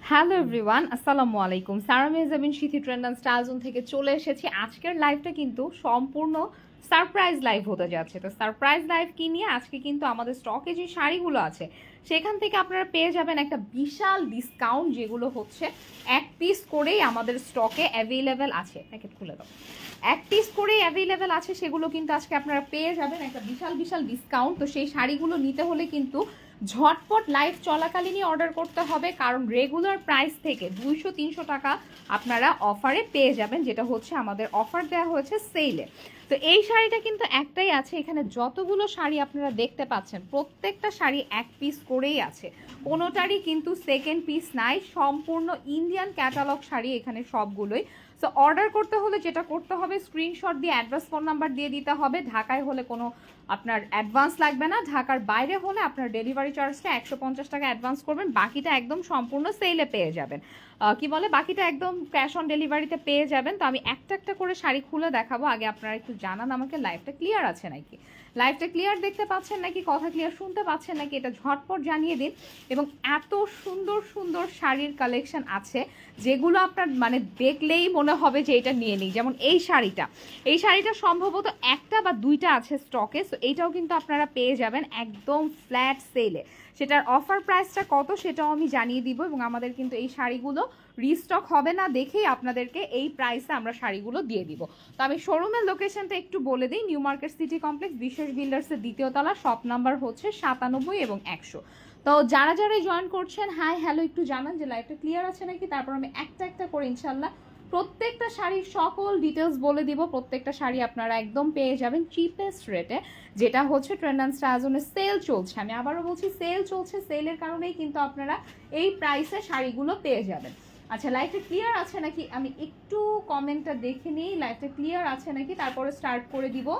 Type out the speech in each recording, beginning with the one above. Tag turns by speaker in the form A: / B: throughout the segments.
A: Hello everyone, আসসালামু আলাইকুম। Sara Mehjabin Sithi trend and style zone থেকে চলে এসেছি। আজকের লাইভটা কিন্তু সম্পূর্ণ সারপ্রাইজ লাইভ হতে যাচ্ছে। তো সারপ্রাইজ লাইভ কি নিয়ে? আজকে কিন্তু আমাদের স্টকে যে শাড়িগুলো আছে সেখান থেকে আপনারা পেয়ে যাবেন একটা বিশাল ডিসকাউন্ট, যেগুলো হচ্ছে এক পিস করেই আমাদের স্টকে অ্যাভেলেবেল আছে। প্যাকেট খুলে দাও। এক পিস করেই অ্যাভেলেবেল আছে, সেগুলো কিন্তু আজকে আপনারা পেয়ে যাবেন একটা বিশাল বিশাল ডিসকাউন্ট। তো সেই শাড়িগুলো নিতে হলে কিন্তু ঝটপট লাইভ চলাকালীনই অর্ডার করতে হবে, কারণ রেগুলার প্রাইস থেকে 200-300 টাকা আপনারা অফারে পেয়ে যাবেন, যেটা হচ্ছে আমাদের অফার দেওয়া হয়েছে সেলে। তো এই শাড়িটা কিন্তু একটাই আছে, এখানে যতগুলো শাড়ি আপনারা দেখতে পাচ্ছেন প্রত্যেকটা শাড়ি এক পিস করেই আছে, কোনোটারই কিন্তু সেকেন্ড পিস নাই। সম্পূর্ণ ইন্ডিয়ান ক্যাটালগ শাড়ি এখানে সবগুলোই। সো অর্ডার করতে হলে যেটা করতে হবে, স্ক্রিনশট দিয়ে অ্যাড্রেস ফোন নাম্বার দিয়ে দিতে হবে। ঢাকায় হলে কোনো আপনার অ্যাডভান্স লাগবে না, ঢাকার বাইরে হলে আপনার ডেলিভারি চার্জটা 150 টাকা অ্যাডভান্স করবেন, বাকিটা একদম সম্পূর্ণ সেলে পেয়ে যাবেন। কি বলে, বাকিটা একদম ক্যাশ অন ডেলিভারিতে পেয়ে যাবেন। তো আমি একটা একটা করে শাড়ি খুলে দেখাবো। আগে আপনারা একটু জানান আমাকে লাইভটা ক্লিয়ার আছে নাকি, লাইভটা ক্লিয়ার দেখতে পাচ্ছেন নাকি, কথা ক্লিয়ার শুনতে পাচ্ছেন নাকি, এটা ঝটপট জানিয়ে দিন। এবং এত সুন্দর সুন্দর শাড়ির কালেকশন আছে যেগুলো আপনার মানে দেখলেই মনে হবে যে এটা নিয়ে নিই। যেমন এই শাড়িটা সম্ভবত একটা বা দুইটা আছে স্টকে। সো এইটাও কিন্তু আপনারা পেয়ে যাবেন একদম ফ্ল্যাট সেলে। সেটার অফার প্রাইসটা কত সেটাও আমি জানিয়ে দিব, এবং আমাদের কিন্তু এই শাড়িগুলো রিস্টক হবে না দেখেই আপনাদেরকে এই প্রাইসে আমরা শাড়িগুলো দিয়ে দিব। তো আমি শোরুমের লোকেশনটা একটু বলে দিই। নিউ মার্কেট সিটি কমপ্লেক্স, বিশেষ বিল্ডার্সের দ্বিতীয় তলা, শপ নাম্বার হচ্ছে 97 এবং 100। তো যারা যারা জয়েন করছেন হাই হ্যালো একটু জানান যে লাইভটা ক্লিয়ার আছে নাকি, তারপর আমি একটা একটা করে ইনশাল্লাহ প্রত্যেকটা শাড়ির সকল ডিটেলস বলে দিব। প্রত্যেকটা শাড়ি আপনারা একদম পেয়ে যাবেন চিপেস্ট রেটে, যেটা হচ্ছে ট্রেন্ড অ্যান্ড স্টাইল জোনে সেল চলছে। আমি আবারও বলছি সেল চলছে, সেলের কারণেই কিন্তু আপনারা এই প্রাইসে শাড়িগুলো পেয়ে যাবেন। আচ্ছা, লাইভটা ক্লিয়ার আছে নাকি আমি একটু কমেন্টটা দেখে নিই, লাইভটা ক্লিয়ার আছে নাকি, তারপরে স্টার্ট করে দিব।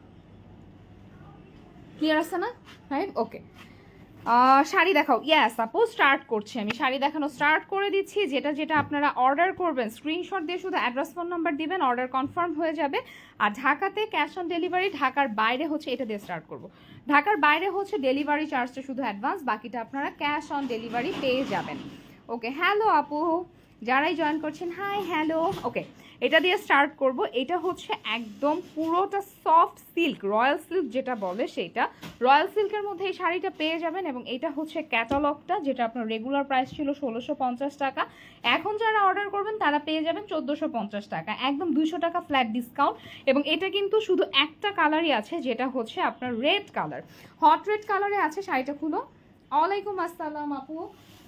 A: ক্লিয়ার আছে না? রাইট, ওকে। শাড়ি দেখাও। ইয়াস আপু, স্টার্ট করছি আমি, শাড়ি দেখানো স্টার্ট করে দিচ্ছি। যেটা যেটা আপনারা অর্ডার করবেন স্ক্রিনশট দিয়ে শুধু অ্যাড্রেস ফোন নাম্বার দিবেন, অর্ডার কনফার্ম হয়ে যাবে। আর ঢাকাতে ক্যাশ অন ডেলিভারি, ঢাকার বাইরে হচ্ছে, এটা দিয়ে স্টার্ট করব, ঢাকার বাইরে হচ্ছে ডেলিভারি চার্জটা শুধু অ্যাডভান্স, বাকিটা আপনারা ক্যাশ অন ডেলিভারি পেয়ে যাবেন। ওকে, হ্যালো আপু, যারাই জয়েন করছেন হাই হ্যালো। ওকে, এটা দিয়ে স্টার্ট করব। এটা হচ্ছে একদম পুরোটা সফট সিল্ক, রয়্যাল সিল্ক যেটা বলে সেইটা, রয়্যাল সিল্কের মধ্যে এই শাড়িটা পেয়ে যাবেন। এবং এটা হচ্ছে ক্যাটালগটা, যেটা আপনার রেগুলার প্রাইস ছিল 1650 টাকা, এখন যারা অর্ডার করবেন তারা পেয়ে যাবেন 1450 টাকা, একদম 200 টাকা ফ্ল্যাট ডিসকাউন্ট। এবং এটা কিন্তু শুধু একটা কালারই আছে, যেটা হচ্ছে আপনার রেড কালার, হট রেড কালারে আছে। শাড়িটা খুলো। ওয়ালাইকুম আসসালাম আপু।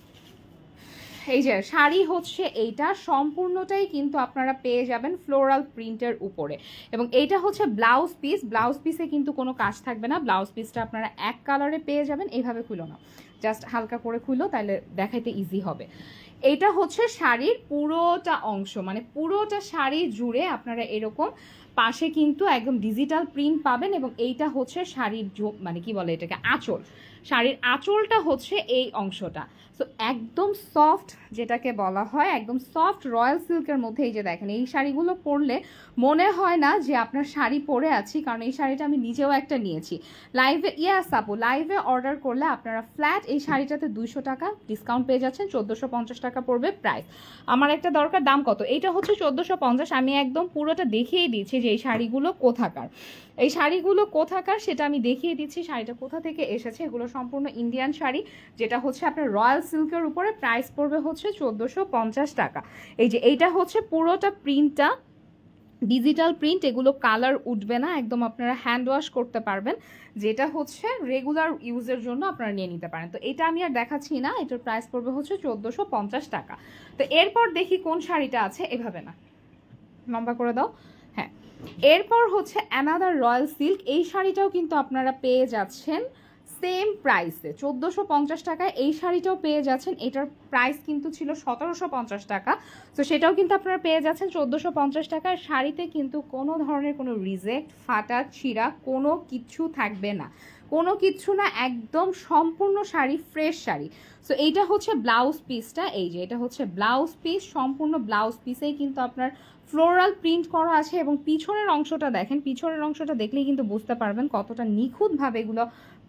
A: এই যে শাড়ি হচ্ছে এইটা সম্পূর্ণটাই কিন্তু আপনারা পেয়ে যাবেন ফ্লোরাল প্রিন্টের উপরে। এবং এইটা হচ্ছে ব্লাউজ পিস, ব্লাউজ পিসে কিন্তু কোনো কাজ থাকবে না, ব্লাউজ পিসটা আপনারা এক কালারে পেয়ে যাবেন। এইভাবে খুলো না, জাস্ট হালকা করে খুলো, তাহলে দেখাইতে ইজি হবে। এইটা হচ্ছে শাড়ির পুরোটা অংশ, মানে পুরোটা শাড়ি জুড়ে আপনারা এরকম পাশে কিন্তু একদম ডিজিটাল প্রিন্ট পাবেন। এবং এইটা হচ্ছে শাড়ির মানে কি বলে এটাকে, আঁচল, শাড়ির আঁচলটা হচ্ছে এই অংশটা। সো একদম সফট, যেটাকে বলা হয় একদম সফট রয়্যাল সিল্কের মধ্যে। এই যে দেখেন, এই শাড়িগুলো পরলে মনে হয় না যে আপনার শাড়ি পরে আছি, কারণ এই শাড়িটা আমি নিজেও একটা নিয়েছি লাইভে। ইয়াস আপু, লাইভে অর্ডার করলে আপনারা ফ্ল্যাট এই শাড়িটাতে 200 টাকা ডিসকাউন্ট পেয়ে যাচ্ছেন, 1450 টাকা পড়বে প্রাইস। আমার একটা দরকার, দাম কত? এইটা হচ্ছে 1450। আমি একদম পুরোটা দেখিয়ে দিচ্ছি যে এই শাড়িগুলো কোথাকার, এই শাড়িগুলো কোথাকার সেটা আমি দেখিয়ে দিচ্ছি। শাড়িটা কোথা থেকে এসেছে, এগুলো সম্পূর্ণ ইন্ডিয়ান শাড়ি, যেটা হচ্ছে আপনার রয়্যাল সিল্কের উপরে, প্রাইস পড়বে হচ্ছে 1450 টাকা। এই যে এইটা হচ্ছে পুরোটা প্রিন্টটা ডিজিটাল প্রিন্ট, এগুলো কালার উঠবে না, একদম আপনারা হ্যান্ড ওয়াশ করতে পারবেন, যেটা হচ্ছে রেগুলার ইউজের জন্য আপনারা নিয়ে নিতে পারেন। তো এটা আমি আর দেখাচ্ছি না, এটার প্রাইস পড়বে হচ্ছে 1450 টাকা। তো এরপর দেখি কোন শাড়িটা আছে, এভাবে না, লম্বা করে দাও। হ্যাঁ, এরপর হচ্ছে অ্যানাদার রয়্যাল সিল্ক, এই শাড়িটাও কিন্তু আপনারা পেয়ে যাচ্ছেন সেম প্রাইসে 1450 টাকায়। এই শাড়িটাও পেয়ে যাচ্ছেন, এটার প্রাইস কিন্তু ছিল 1750 টাকা, তো সেটাও কিন্তু আপনারা পেয়ে যাচ্ছেন 1450 টাকার। শাড়িতে কিন্তু কোনো ধরনের কোনো রিজেক্ট, ফাটা, ছিঁড়া কোনো কিছু থাকবে না, কোনো কিছু না, একদম সম্পূর্ণ শাড়ি, ফ্রেশ শাড়ি। সো এইটা হচ্ছে ব্লাউজ পিসটা, এই যে এটা হচ্ছে ব্লাউজ পিস, সম্পূর্ণ ব্লাউজ পিসেই কিন্তু আপনার ফ্লোরাল প্রিন্ট করা আছে। এবং পিছনের অংশটা দেখেন, পিছনের অংশটা দেখলেই কিন্তু বুঝতে পারবেন কতটা নিখুঁতভাবে এগুলো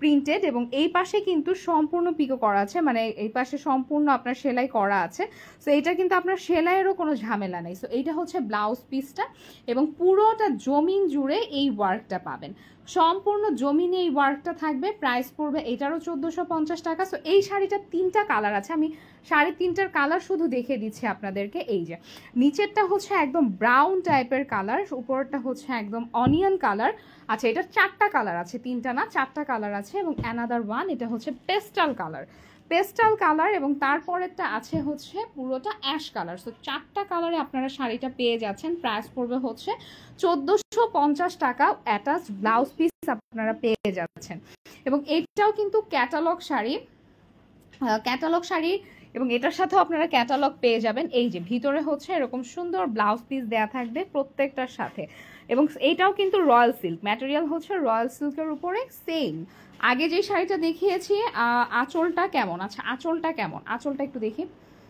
A: প্রিন্টেড এবং এই পাশে কিন্তু সম্পূর্ণ পিকো করা আছে, মানে এই পাশে সম্পূর্ণ আপনার সেলাই করা আছে। সো এটা কিন্তু আপনার সেলাইয়েরও কোনো ঝামেলা নেই। সো এইটা হচ্ছে ব্লাউজ পিসটা এবং পুরোটা জমিন জুড়ে এই ওয়ার্কটা পাবেন, সম্পূর্ণ জমিনে এই ওয়ার্কটা থাকবে। প্রাইস পড়বে এটারও 1450 টাকা। সো এই শাড়িটা 3টা কালার আছে, আমি শাড়ি 3টার কালার শুধু দেখে দিচ্ছি আপনাদেরকে। এই যে নিচেরটা হচ্ছে একদম ব্রাউন টাইপের কালার, উপরটা হচ্ছে একদম অনিয়ন কালার। আচ্ছা এটা 4টা কালার আছে, 3টা না 4টা কালার আছে এবং অ্যানাদার ওয়ান এটা হচ্ছে পেস্টাল কালার, পেস্টাল কালার এবং তারপরেরটা আছে হচ্ছে পুরোটা অ্যাশ কালার। সো 4টা কালারে আপনারা শাড়িটা পেয়ে যাচ্ছেন। প্রাইস পড়বে হচ্ছে 1450 টাকা। অ্যাটাচ ব্লাউজ পিস আপনারা পেয়ে যাচ্ছেন এবং এটাও কিন্তু ক্যাটালগ শাড়ি, ক্যাটালগ শাড়ি এবং এটার সাথেও আপনারা ক্যাটালগ পেয়ে যাবেন। এই যে ভিতরে হচ্ছে এরকম সুন্দর ব্লাউজ পিস দেয়া থাকবে প্রত্যেকটার সাথে এবং এইটাও কিন্তু রয়্যাল সিল্ক, ম্যাটেরিয়াল হচ্ছে রয়্যাল সিল্কের উপরে সেম। আগে যে শাড়িটা দেখিয়েছি আঁচলটা কেমন, আচ্ছা আঁচলটা কেমন, আঁচলটা একটু দেখি।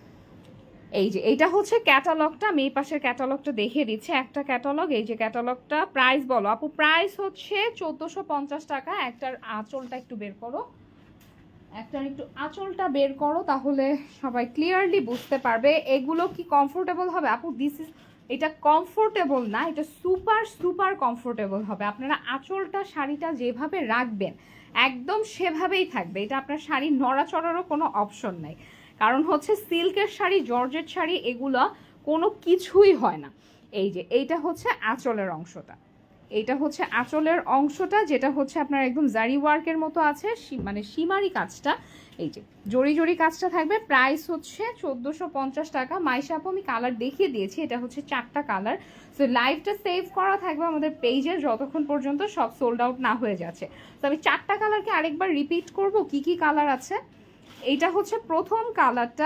A: এই যে এইটা হচ্ছে ক্যাটালগটা, আমি এই পাশের ক্যাটালগটা দেখিয়ে দিচ্ছি, একটা ক্যাটালগ। এই যে ক্যাটালগটা, প্রাইস বলো আপু। প্রাইস হচ্ছে 1450 টাকা। একটার আঁচলটা একটু বের করো, একটার একটু আঁচলটা বের করো, তাহলে সবাই ক্লিয়ারলি বুঝতে পারবে। এগুলো কি কমফোর্টেবল হবে আপু? দিস ইজ, এটা কমফোর্টেবল না, এটা সুপার সুপার কমফোর্টেবল হবে। আপনারা আঁচলটা শাড়িটা যেভাবে রাখবেন একদম সেভাবেই থাকবে, এটা আপনার শাড়ি নড়াচড়ারও কোনো অপশন নাই। কারণ হচ্ছে সিল্কের শাড়ি, জর্জেট শাড়ি এগুলো কোনো কিছুই হয় না। এই যে এইটা হচ্ছে আঁচলের অংশটা, এইটা হচ্ছে আঁচলের অংশটা, যেটা হচ্ছে আপনার একদম জারি ওয়ার্কের মতো আছে, মানে সীমারি কাজটা, এই যে জড়ি জড়ি কাজটা থাকবে। প্রাইস হচ্ছে 1450 টাকা। মাইশা আপু আমি কালার দেখিয়ে দিয়েছি, এটা হচ্ছে 4টা কালার। সো লাইভটা সেভ করা থাকবে আমাদের পেজে যতক্ষণ পর্যন্ত সব সোল্ড আউট না হয়ে যাচ্ছে। তো আমি 4টা কালারকে আরেকবার রিপিট করব কি কি কালার আছে। এইটা হচ্ছে প্রথম কালারটা,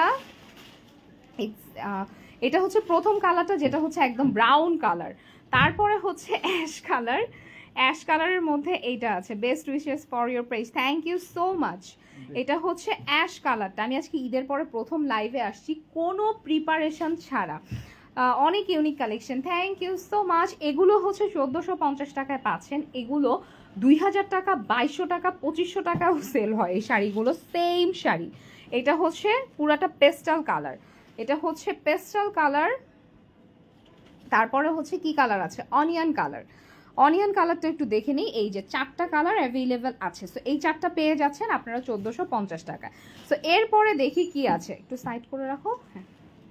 A: এটা হচ্ছে প্রথম কালারটা যেটা হচ্ছে একদম ব্রাউন কালার। তারপরে হচ্ছে অ্যাশ কালার, অ্যাশ কালারের মধ্যে এইটা আছে, best wishes for your praise, thank you so much. এটা হচ্ছে অ্যাশ কালারটা। আমি আজকে ঈদের পরে প্রথম লাইভে আসছি কোনো প্রিপারেশন ছাড়া, অনেক unique collection, thank you so much. এগুলো হচ্ছে 1450 টাকায় পাচ্ছেন। এগুলো 2000 টাকা, 2200 টাকা, 2500 টাকাও সেল হয় এই শাড়িগুলো, সেম শাড়ি। এটা হচ্ছে পুরাটা পেস্টাল কালার, এটা হচ্ছে পেস্টাল কালার। তারপরে হচ্ছে কি কালার আছে, অনিয়ন কালার। অনিয়ন কালারটা একটু দেখে নিই। এই যে 4টা কালার অ্যাভেলেবেল আছে। সো এই 4টা পেয়ে যাচ্ছেন আপনারা 1450 টাকা। সো এরপরে দেখি কি আছে, একটু সাইড করে রাখো। হ্যাঁ,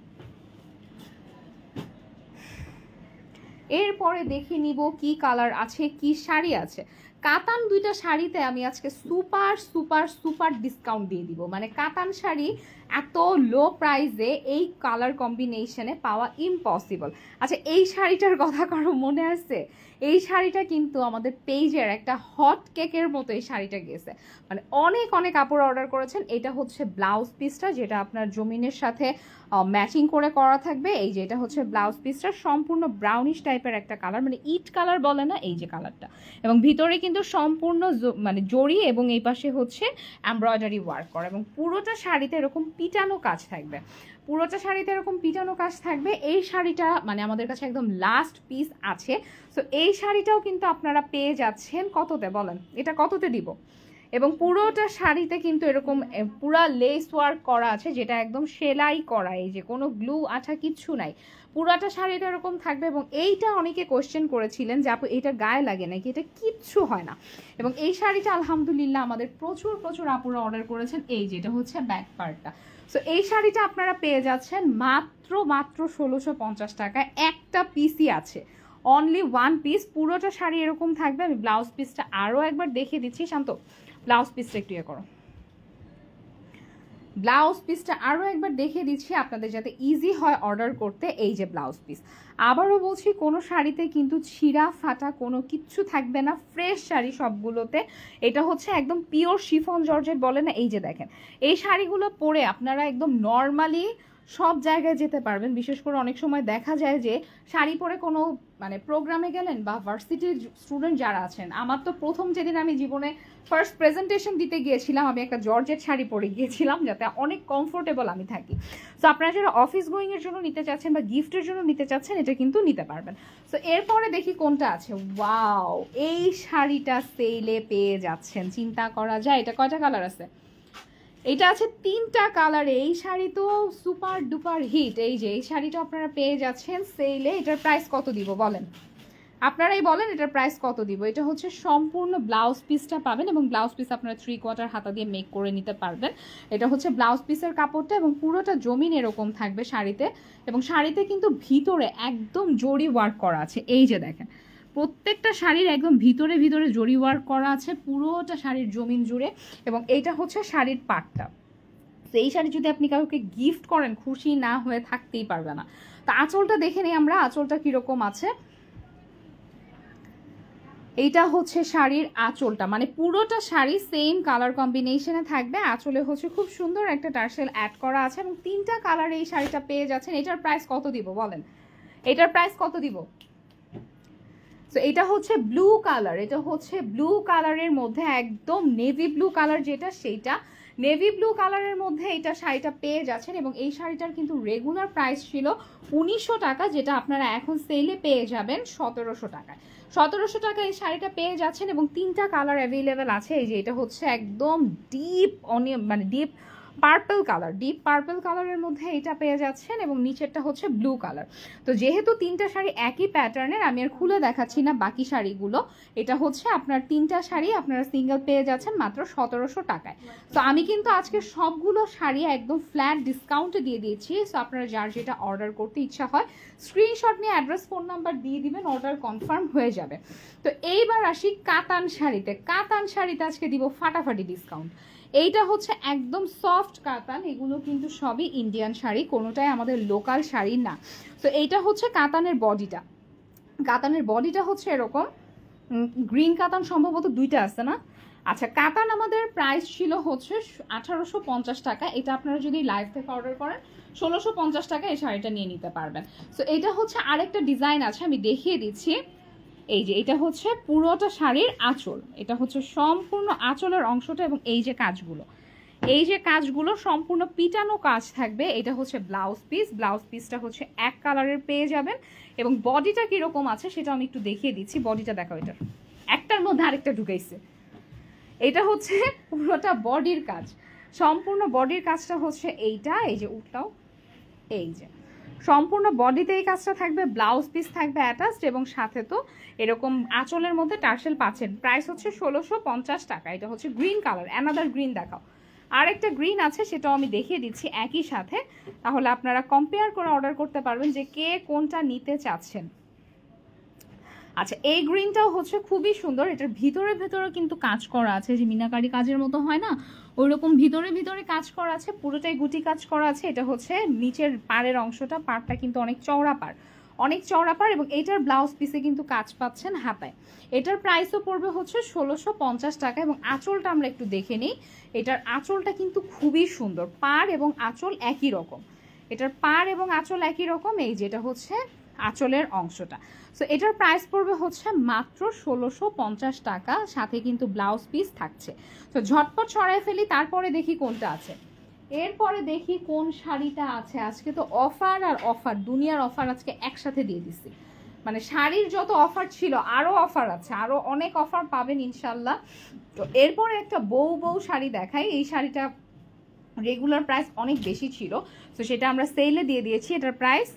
A: এরপরে দেখে নিব কি কালার আছে, কি শাড়ি আছে। কাতান 2টা শাড়িতে আমি আজকে সুপার সুপার সুপার ডিসকাউন্ট দিয়ে দিব, মানে কাতান শাড়ি এত লো প্রাইসে এই কালার কম্বিনেশনে পাওয়া ইম্পসিবল। আচ্ছা এই শাড়িটার কথা কারো মনে আছে? এই শাড়িটা কিন্তু আমাদের পেজের একটা হট কেকের মতো এই শাড়িটা গেছে, মানে অনেক অনেক কাপড় অর্ডার করেছেন। এটা হচ্ছে ব্লাউজ পিসটা, যেটা আপনার জমিনের সাথে ম্যাচিং করে করা থাকবে। এই যে এটা হচ্ছে ব্লাউজ পিসটা, সম্পূর্ণ ব্রাউনিশ টাইপের একটা কালার, মানে ইট কালার বলে না, এই যে কালারটা। এবং ভিতরে কিন্তু সম্পূর্ণ মানে জড়ি এবং এই পাশে হচ্ছে এমব্রয়ডারি ওয়ার্ক করা এবং পুরোটা শাড়িতে এরকম পিটানো কাজ থাকবে, পুরোটা শাড়িতে এরকম পিটানো কাজ থাকবে। এই শাড়িটা মানে আমাদের কাছে একদম লাস্ট পিস আছে। সো এই শাড়িটাও কিন্তু আপনারা পেয়ে যাচ্ছেন কততে বলেন, এটা কততে দিব? এবং পুরোটা শাড়িতে কিন্তু এরকম পুরা লেস ওয়ার্ক করা আছে, যেটা একদম সেলাই করা, এই যে কোনো গ্লু আঠা কিচ্ছু নাই, পুরাটা শাড়িটা এরকম থাকবে। এবং এইটা অনেকে কোয়েশ্চেন করেছিলেন যে আপু এটা গায়ে লাগে নাকি, এটা কিচ্ছু হয় না। এবং এই শাড়িটা আলহামদুলিল্লাহ আমাদের প্রচুর প্রচুর আপুরা অর্ডার করেছেন। এই যেটা হচ্ছে ব্যাক পার্টটা। সো এই শাড়িটা আপনারা পেয়ে যাচ্ছেন মাত্র 1650 টাকায়। একটা পিসই আছে, অনলি ওয়ান পিস। পুরোটা শাড়ি এরকম থাকবে। আমি ব্লাউজ পিসটা আরও একবার দেখিয়ে দিচ্ছি, শান্ত ব্লাউজ পিসটা একটু ইয়ে করো, ব্লাউজ পিসটা আরও একবার দেখিয়ে দিচ্ছি আপনাদের যাতে ইজি হয় অর্ডার করতে। এই যে ব্লাউজ পিস, আবারও বলছি কোনো শাড়িতে কিন্তু ছিঁড়া ফাটা কোনো কিচ্ছু থাকবে না, ফ্রেশ শাড়ি সবগুলোতে। এটা হচ্ছে একদম পিওর শিফন জর্জেট বলে না, এই যে দেখেন এই শাড়িগুলো পরে আপনারা একদম নর্মালি সব জায়গায় যেতে পারবেন। বিশেষ করে অনেক সময় দেখা যায় যে শাড়ি পরে কোনো মানে প্রোগ্রামে গেলেন বা ভার্সিটির স্টুডেন্ট যারা আছেন, আমার তো প্রথম যেদিন আমি জীবনে ফার্স্ট প্রেজেন্টেশন দিতে গিয়েছিলাম আমি একটা জর্জেট শাড়ি পরে গিয়েছিলাম যাতে অনেক কমফোর্টেবল আমি থাকি। সো আপনারা যারা অফিস গোয়িংয়ের জন্য নিতে চাচ্ছেন বা গিফটের জন্য নিতে চাচ্ছেন এটা কিন্তু নিতে পারবেন। সো এরপরে দেখি কোনটা আছে। ওয়াও, এই শাড়িটা সেলে পেয়ে যাচ্ছেন, চিন্তা করা যায়। এটা কয়টা কালার আছে? এটা আছে 3টা কালারে। এই শাড়ি তো সুপার ডুপার হিট। এই যে এই শাড়িটা আপনারা পেয়ে যাচ্ছেন সেলে। এটার প্রাইস কত দিব বলেন, আপনারাই বলেন এটার প্রাইস কত দিব। এটা হচ্ছে সম্পূর্ণ ব্লাউজ পিসটা পাবেন এবং ব্লাউজ পিস আপনারা 3/4 হাতা দিয়ে মেক করে নিতে পারবেন। এটা হচ্ছে ব্লাউজ পিসের কাপড়টা এবং পুরোটা জমিন এরকম থাকবে শাড়িতে। এবং শাড়িতে কিন্তু ভিতরে একদম জরি ওয়ার্ক করা আছে। এই যে দেখেন প্রত্যেকটা শাড়ির একদম ভিতরে ভিতরে জরি ওয়ার্ক করা আছে পুরোটা শাড়ির জমিন জুড়ে। এবং এইটা হচ্ছে শাড়ির পাটটা। তো এই শাড়ি যদি আপনি কাউকে গিফট করেন খুশি না হয়ে থাকতেই পারবে না। তো আঁচলটা দেখে নিই আমরা, আঁচলটা কিরকম আছে। এইটা হচ্ছে শাড়ির আঁচলটা, মানে পুরোটা শাড়ি সেম কালার কম্বিনেশনে থাকবে। আঁচলে হচ্ছে খুব সুন্দর একটা টার্সেল অ্যাড করা আছে এবং 3টা কালার এই শাড়িটা পেয়ে যাচ্ছেন। এটার প্রাইস কত দিব বলেন, এটার প্রাইস কত দিব? তো এটা হচ্ছে ব্লু কালার, এটা হচ্ছে ব্লু কালারের মধ্যে একদম নেভি ব্লু কালার যেটা, সেইটা নেভি ব্লু কালারের মধ্যে এটা শাড়িটা পেয়ে যাচ্ছেন। এবং এই শাড়িটার কিন্তু রেগুলার প্রাইস ছিল 1900 টাকা, যেটা আপনারা এখন সেলে পেয়ে যাবেন 1700 টাকায়। 1700 টাকায় এই শাড়িটা পেয়ে যাচ্ছেন এবং 3টা কালার অ্যাভেলেবেল আছে। এই যে এটা হচ্ছে একদম ডিপ অনিয়ন মানে deep purple colour, deep purple কালারের মধ্যে এটা পেয়ে যাচ্ছেন এবং নিচেরটা হচ্ছে ব্লু কালার। তো যেহেতু 3টা শাড়ি একই প্যাটার্নের আমি আর খুলে দেখাচ্ছি না বাকি শাড়িগুলো। এটা হচ্ছে আপনার 3টা শাড়ি আপনারা সিঙ্গেল পেয়ে যাচ্ছেন মাত্র 1700 টাকায়। তো আমি কিন্তু আজকে সবগুলো শাড়ি একদম ফ্ল্যাট ডিসকাউন্টে দিয়ে দিয়েছি। সো আপনারা যার যেটা অর্ডার করতে ইচ্ছা হয় স্ক্রিনশট নিয়ে অ্যাড্রেস ফোন নাম্বার দিয়ে দিবেন, অর্ডার কনফার্ম হয়ে যাবে। তো এইবার আসি কাতান শাড়িতে। কাতান শাড়িতে আজকে দিব ফাটাফাটি ডিসকাউন্ট। এইটা হচ্ছে একদম সফট কাতান, এগুলো কিন্তু সবই ইন্ডিয়ান শাড়ি, কোনোটাই আমাদের লোকাল শাড়ি না। তো এইটা হচ্ছে কাতানের বডিটা। কাতানের বডিটা হচ্ছে এরকম গ্রিন কাতান, সম্ভবত 2টা আছে না? আচ্ছা, কাতান আমাদের প্রাইস ছিল হচ্ছে 1850 টাকা। এটা আপনারা যদি লাইভ থেকে অর্ডার করেন 1650 টাকা এই শাড়িটা নিয়ে নিতে পারবেন। সো এটা হচ্ছে আরেকটা ডিজাইন আছে, আমি দেখিয়ে দিচ্ছি। এই যে এটা হচ্ছে পুরোটা শাড়ির আঁচল, এটা হচ্ছে সম্পূর্ণ আঁচলের অংশটা এবং এই যে কাজগুলো, এই যে কাজগুলো সম্পূর্ণ পিটানো কাজ থাকবে। এটা হচ্ছে ব্লাউজ পিস, ব্লাউজ পিসটা হচ্ছে এক কালারের পেয়ে যাবেন। এবং বডিটা কিরকম আছে সেটা আমি একটু দেখিয়ে দিচ্ছি। বডিটা দেখাও, এটার একটার মধ্যে আরেকটা ঢুকাইছে। এটা হচ্ছে পুরোটা বডির কাজ, সম্পূর্ণ বডির কাজটা হচ্ছে এইটা। এই যে উঠটাও, এই যে সম্পূর্ণ বডিতে এই কাজটা থাকবে, ব্লাউজ পিস থাকবে অ্যাটাচড এবং সাথে তো এরকম আঁচলের মধ্যে টার্সেল পাচ্ছেন। প্রাইস হচ্ছে 1650 টাকা। এটা হচ্ছে গ্রিন কালার। অ্যানাদার গ্রিন দেখাও, আরেকটা গ্রিন আছে সেটাও আমি দেখিয়ে দিচ্ছি একই সাথে, তাহলে আপনারা কম্পেয়ার করে অর্ডার করতে পারবেন যে কে কোনটা নিতে চাচ্ছেন। আচ্ছা, এই গ্রিনটাও হচ্ছে খুবই সুন্দর। এটার ভিতরে ভিতরে কিন্তু কাজ করা আছে, যে মিনাকারি কাজের মতো হয় না ওই রকম ভিতরে ভিতরে কাজ করা আছে, পুরোটাই গুটি কাজ করা আছে। এটা হচ্ছে নিচের পাড়ের অংশটা, পাড়টা কিন্তু অনেক চওড়া পাড়, অনেক চওড়া পাড় এবং এটার ব্লাউজ পিসে কিন্তু কাজ পাচ্ছেন হাতায়। এটার প্রাইসও পড়বে হচ্ছে 1650 টাকা। এবং আঁচলটা আমরা একটু দেখে নিই। এটার আঁচলটা কিন্তু খুবই সুন্দর, পাড় এবং আঁচল একই রকম। এটার পাড় এবং আঁচল একই রকম। এই যেটা হচ্ছে আঁচলের অংশটা। সো এটার প্রাইস পড়বে হচ্ছে মাত্র 1650 টাকা, সাথে কিন্তু ব্লাউজ পিস থাকছে। তো ঝটপট সরাই ফেলি, তারপরে দেখি কোনটা আছে। এরপরে দেখি কোন শাড়িটা আছে। আজকে তো অফার আর অফার, দুনিয়ার অফার আজকে একসাথে দিয়ে দিচ্ছি। মানে শাড়ির যত অফার ছিল আরও অফার আছে, আরও অনেক অফার পাবেন ইনশাল্লাহ। তো এরপরে একটা বউ বউ শাড়ি দেখাই। এই শাড়িটা রেগুলার প্রাইস অনেক বেশি ছিল, তো সেটা আমরা সেলে দিয়ে দিয়েছি। এটার প্রাইস,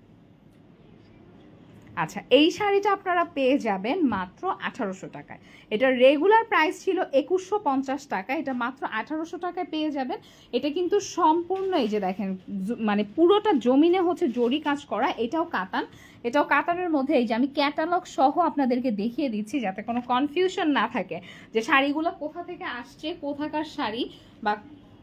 A: আচ্ছা এই শাড়িটা আপনারা পেয়ে যাবেন মাত্র 1800 টাকায়। এটার রেগুলার প্রাইস ছিল 2150 টাকা, এটা মাত্র 1800 টাকায় পেয়ে যাবেন। এটা কিন্তু সম্পূর্ণ এই যে দেখেন মানে পুরোটা জমিনে হচ্ছে জরি কাজ করা। এটাও কাতান, এটাও কাতানের মধ্যে। এই যে আমি ক্যাটালগ সহ আপনাদেরকে দেখিয়ে দিচ্ছি যাতে কোনো কনফিউশন না থাকে যে শাড়িগুলো কোথা থেকে আসছে, কোথাকার শাড়ি বা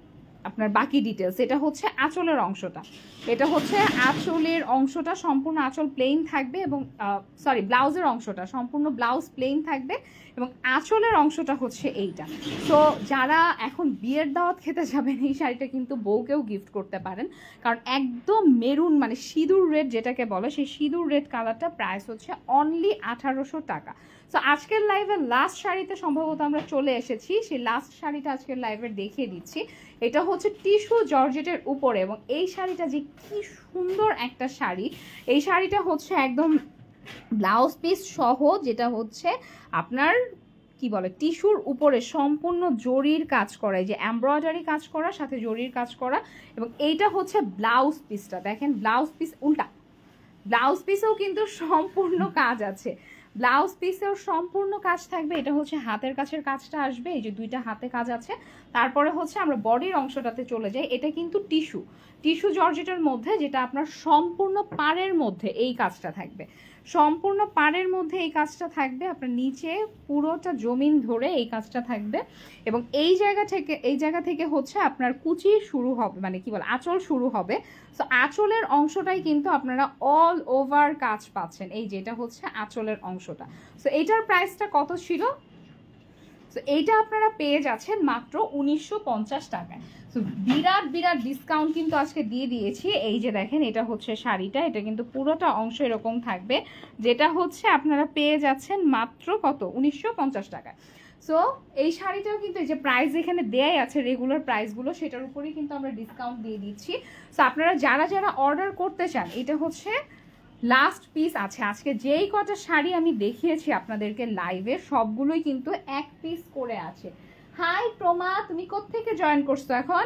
A: আপনার বাকি ডিটেলস। এটা হচ্ছে আঁচলের অংশটা, এটা হচ্ছে আঁচলের অংশটা, সম্পূর্ণ আঁচল প্লেন থাকবে এবং সরি ব্লাউজের অংশটা সম্পূর্ণ ব্লাউজ প্লেন থাকবে এবং আঁচলের অংশটা হচ্ছে এইটা। সো যারা এখন বিয়ের দাওয়াত খেতে যাবেন এই শাড়িটা কিন্তু বউকেও গিফট করতে পারেন, কারণ একদম মেরুন মানে সিঁদুর রেড যেটাকে বলে, সেই সিঁদুর রেড কালারটা প্রাইস হচ্ছে অনলি 1800 টাকা। সো আজকের লাইভের লাস্ট শাড়িতে সম্ভবত আমরা চলে এসেছি, সেই লাস্ট শাড়িটা আজকের লাইভের দেখিয়ে দিচ্ছি। এটা হচ্ছে টিস্যু জর্জেটের উপরে এবং এই শাড়িটা যে কি সুন্দর একটা শাড়ি। এই শাড়িটা হচ্ছে একদম ব্লাউজ পিস সহ, যেটা হচ্ছে আপনার কি বলে টিস্যুর উপরে সম্পূর্ণ জরির কাজ করা, এই যে এমব্রয়ডারি কাজ করা সাথে জরির কাজ করা, এবং এইটা হচ্ছে ব্লাউজ পিসটা। দেখেন ব্লাউজ পিস উল্টা, ব্লাউজ পিসেও কিন্তু সম্পূর্ণ কাজ আছে, ব্লাউজ পিসেও সম্পূর্ণ কাজ থাকবে। এটা হচ্ছে হাতের কাছের কাজটা আসবে, এই যে দুইটা হাতে কাজ আছে। তারপরে হচ্ছে আমরা বডির অংশটাতে চলে যাই, এটা কিন্তু টিস্যু জর্জেটের মধ্যে, যেটা আপনার সম্পূর্ণ পাড়ের মধ্যে এই কাজটা থাকবে, সম্পূর্ণ পাড়ের মধ্যে এই কাজটা থাকবে, আপনার নিচে পুরোটা জমিন ধরে এই কাজটা থাকবে এবং এই জায়গা থেকে হচ্ছে আপনার কুচি শুরু হবে, মানে কি বলে আঁচল শুরু হবে। সো আঁচলের অংশটাই কিন্তু আপনারা অল ওভার কাজ পাচ্ছেন, এই যেটা হচ্ছে আঁচলের অংশটা। সো এইটার প্রাইসটা কত ছিল? সো এইটা আপনারা পেয়ে যাচ্ছেন মাত্র 1950 টাকায়। সো বিরাট ডিসকাউন্ট কিন্তু আজকে দিয়ে দিয়েছি। এই যে দেখেন এটা হচ্ছে শাড়িটা, এটা কিন্তু পুরোটা অংশ এরকম থাকবে, যেটা হচ্ছে আপনারা পেয়ে যাচ্ছেন মাত্র কত 1950 টাকায়। সো এই শাড়িটাও কিন্তু এই যে প্রাইস এখানে দেয়াই আছে রেগুলার প্রাইসগুলো, সেটার উপরেই কিন্তু আমরা ডিসকাউন্ট দিয়ে দিচ্ছি। সো আপনারা যারা অর্ডার করতে চান, এটা হচ্ছে লাস্ট পিস আছে আজকে। যেই কটা শাড়ি আমি দেখিয়েছি আপনাদেরকে লাইভে সবগুলোই কিন্তু এক পিস করে আছে। হাই প্রমা, তুমি কোত্থেকে জয়েন করছো এখন?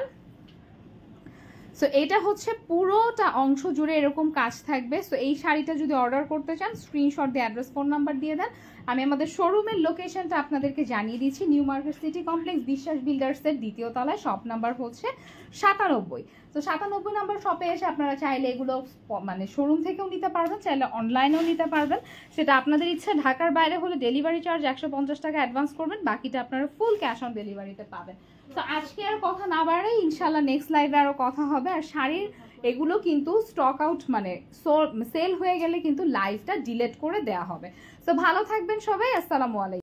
A: সো এটা হচ্ছে পুরোটা অংশ জুড়ে এরকম কাজ থাকবে। সো এই শাড়িটা যদি অর্ডার করতে চান স্ক্রিনশট দিয়ে অ্যাড্রেস ফোন নাম্বার দিয়ে দেন। আমি আমাদের শোরুমের লোকেশনটা আপনাদেরকে জানিয়ে দিচ্ছি, নিউ মার্কেট সিটি কমপ্লেক্স বিশ্বাস বিল্ডার্সের দ্বিতীয় তলায়, শপ নাম্বার হচ্ছে 97। তো 97 নাম্বার শপে এসে আপনারা চাইলে এগুলো মানে শোরুম থেকেও নিতে পারবেন, চাইলে অনলাইনেও নিতে পারবেন, সেটা আপনাদের ইচ্ছা। ঢাকার বাইরে হলে ডেলিভারি চার্জ 150 টাকা অ্যাডভান্স করবেন, বাকিটা আপনারা ফুল ক্যাশ অন ডেলিভারিতে পাবেন। তো আজকে আর কথা না বাড়াই, ইনশাল্লাহ নেক্সট লাইভে আরও কথা হবে। আর শাড়ির এগুলো কিন্তু স্টক আউট মানে সেল হয়ে গেলে কিন্তু লাইভটা ডিলিট করে দেওয়া হবে। তো ভালো থাকবেন সবাই, আসসালামু আলাইকুম।